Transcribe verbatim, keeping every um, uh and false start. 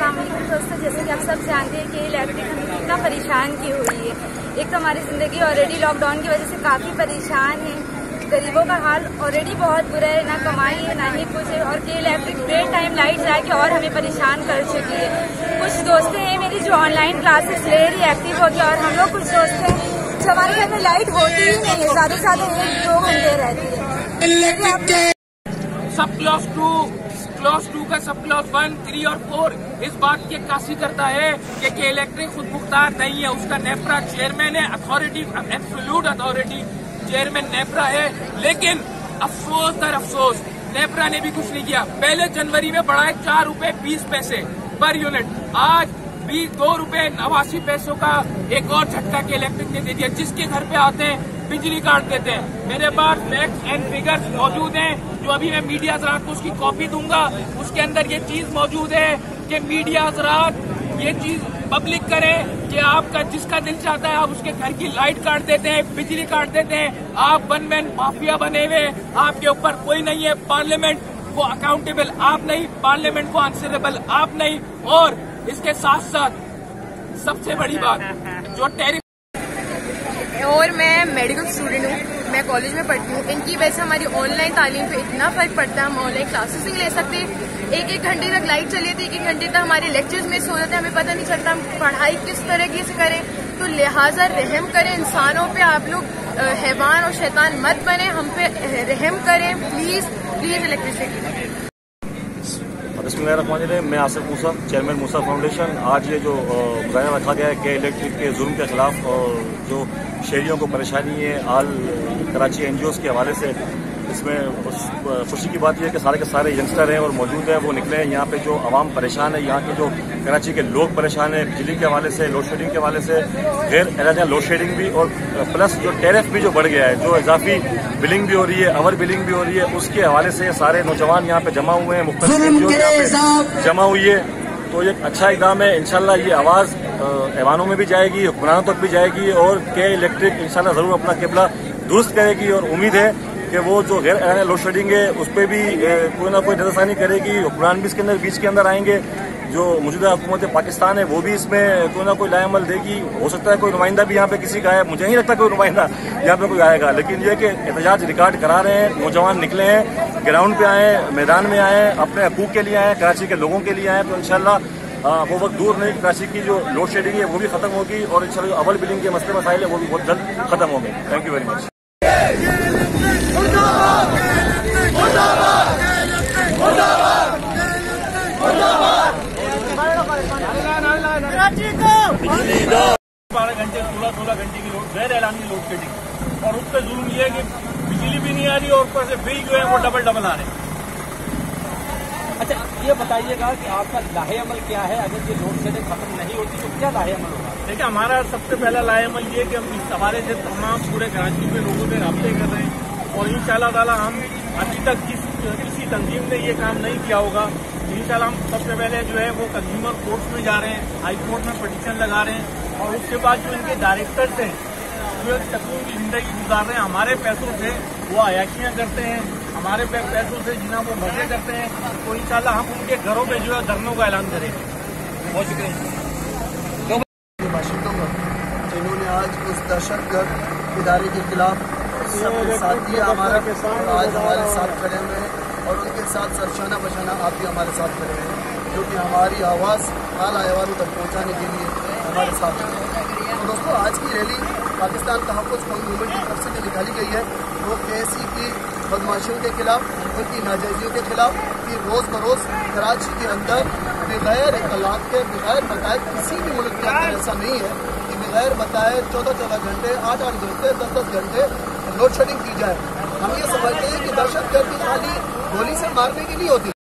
अस्सलाम वालेकुम दोस्तों, जैसे कि आप सब जानते हैं कि इलेक्ट्रिक हमें कितना परेशान की हुई है। एक तो हमारी ज़िंदगी ऑलरेडी लॉकडाउन की वजह से काफ़ी परेशान है, गरीबों का हाल ऑलरेडी बहुत बुरा है, ना कमाई है ना ही कुछ है, और के इलेक्ट्रिक डे टाइम लाइट जाए के और हमें परेशाान कर चुकी है। कुछ दोस्त हैं मेरी जो ऑनलाइन क्लासेस ले रही है, एक्टिव हो गया, और हम लोग कुछ दोस्त हैं जो हमारे घर में लाइट होती ही नहीं है, ज़्यादा से ज़्यादा एक दो घंटे रहती है। Sub clause two clause two का सब क्लॉज वन थ्री और फोर इस बात की अक्कासी करता है कि, कि इलेक्ट्रिक खुद मुख्तार नहीं है। उसका नेफ्रा चेयरमैन है, authority absolute authority chairman NEPRA है। लेकिन अफसोस दर अफसोस नेफ्रा ने भी कुछ नहीं किया। पहले जनवरी में बढ़ाए चार रुपए बीस पैसे पर यूनिट, आज भी दो रुपए नवासी पैसों का एक और झटका के इलेक्ट्रिक ने दे दिया। जिसके घर पे आते हैं बिजली काट देते हैं। मेरे पास फैक्ट्स एंड फिगर्स मौजूद हैं, जो अभी मैं मीडिया हज़रात को उसकी कॉपी दूंगा। उसके अंदर ये चीज मौजूद है कि मीडिया हज़रात ये चीज पब्लिक करें कि आपका जिसका दिल चाहता है आप उसके घर की लाइट काट देते हैं, बिजली काट देते हैं। आप वन मैन माफिया बने हुए, आपके ऊपर कोई नहीं है। पार्लियामेंट को अकाउंटेबल आप नहीं, पार्लियामेंट को आंसरेबल आप नहीं। और इसके साथ साथ सबसे बड़ी बात जो टैरिफ, और मैं मेडिकल स्टूडेंट हूँ, मैं कॉलेज में पढ़ती हूँ। इनकी वजह से हमारी ऑनलाइन तालीम पे इतना फर्क पड़ता है, हम ऑनलाइन क्लासेस नहीं ले सकते। एक एक घंटे तक लाइट चली थी, एक एक घंटे तक हमारे लेक्चर्स मिस हो जाते हैं, हमें पता नहीं चलता हम पढ़ाई किस तरीके से करें। तो लिहाजा रहम करें इंसानों पे, आप लोग हैवान और शैतान मत बने, हम पे रहम करें प्लीज प्लीज। इलेक्ट्रिसिटी बिस्मिल्लाहिर्रहमानिर्रहीम। मैं आसिफ मूसा, चेयरमैन मूसा फाउंडेशन। आज ये जो मुजाहरा रखा गया है कि इलेक्ट्रिक के जुल्म के खिलाफ और जो शहरियों को परेशानी है आल कराची एनजीओ के हवाले से, इसमें खुशी की बात यह है कि सारे के सारे यंगस्टर हैं और मौजूद हैं, वो निकले हैं। यहाँ पे जो आवाम परेशान है, यहाँ के जो कराची के लोग परेशान है बिजली के हवाले से, लोड शेडिंग के हवाले से, गैर इलाजा लोड शेडिंग भी, और प्लस जो टैरिफ भी जो बढ़ गया है, जो इजाफी बिलिंग भी हो रही है, ओवर बिलिंग भी हो रही है, उसके हवाले से सारे नौजवान यहाँ पे जमा हुए हैं, मुख्तलिफ एनजीओ यहाँ पे जमा हुई है। तो ये अच्छा इक़दाम है। इंशाल्लाह ये आवाज़ ऐवानों में भी जाएगी, हुक्मरानों तक भी जाएगी, और के इलेक्ट्रिक इंशाल्लाह ज़रूर अपना किबला दुरुस्त करेगी। और उम्मीद है कि वो जो गैर लोड शेडिंग है उस पर भी कोई ना कोई नजरसानी करेगी। हुक्मरान भी इसके अंदर बीच के अंदर आएंगे। जो मौजूदा हुकूमत पाकिस्तान है वो भी इसमें कोई ना कोई लाएअमल देगी। हो सकता है कोई नुमाइंदा भी यहाँ पे किसी का है, मुझे नहीं लगता कोई नुमाइंदा यहाँ पे कोई आएगा। लेकिन ये कि एहतजाज रिकॉर्ड करा रहे हैं, नौजवान निकले हैं, ग्राउंड पे आए, मैदान में आए, अपने हकूक के लिए आए, कराची के लोगों के लिए आए। तो इंशाल्लाह वो वक्त दूर नहीं, कराची की जो लोड शेडिंग है वो भी खत्म होगी, और इंशाल्लाह जो अवल बिलिंग के मसले मसाइल है वो भी बहुत जल्द खत्म होंगे। Thank you very much. बारह घंटे सोलह सोलह घंटे की लोड गैर ऐलानी लोड शेडिंग, और उस पर जुल्म ये है कि बिजली भी नहीं आ रही और ऊपर से बिल जो है वो डबल डबल आ रहे हैं। अच्छा, ये बताइएगा कि आपका लाहे अमल क्या है? अगर ये लोड शेडिंग खत्म नहीं होती तो क्या लाहे अमल होगा? देखिए, हमारा सबसे पहला लाहे अमल ये कि हम इस हवाले से तमाम पूरे कराची के लोगों से राब्ते कर रहे हैं, और इंशाल्लाह ताला हम अभी तक जिस किसी तंजीम ने ये काम नहीं किया होगा, इंशाल्लाह हम सबसे पहले जो है वो कंज्यूमर कोर्ट्स में जा रहे हैं, हाई कोर्ट में पिटीशन लगा रहे हैं, और उसके बाद जो इनके डायरेक्टर्स हैं जो सकून की जिंदगी गुजार रहे हैं, हमारे पैसों से वो अयाशियाँ करते हैं, हमारे पैसों से जिन्हें वो मजे करते हैं, तो इंशाल्लाह हम उनके घरों पे जो है धरनों का ऐलान करेंगे। बहुत शुक्रिया। जिन्होंने आज उस दहशतगर्द इदारे के खिलाफ सबके साथ दिया, हमारा आज हमारे साथ खड़े हुए हैं, और उनके साथ सरशाना बशाना आप भी हमारे साथ खड़े हुए हैं, जो कि हमारी आवाज़ आला अहवालों तक पहुँचाने के लिए हमारे साथ खड़े हैं। तो दोस्तों, आज की रैली पाकिस्तान तहफ़्फ़ुज़ मूवमेंट की तरफ से जो निकाली गई है वो के एस ई की बदमाशियों के खिलाफ, उनकी नाजायजियों के खिलाफ, कि रोज़ बरोज़ कराची के अंदर बगैर इत्तलात के, बगैर बताए, किसी भी मुल्क के अंदर ऐसा नहीं है कि बगैर बताए चौदह चौदह घंटे, आठ आठ घंटे, दस दस घंटे लोड शेडिंग की जाए। हम ये समझते हैं कि दहशतगर्दी खाली गोली से मारने की नहीं होती।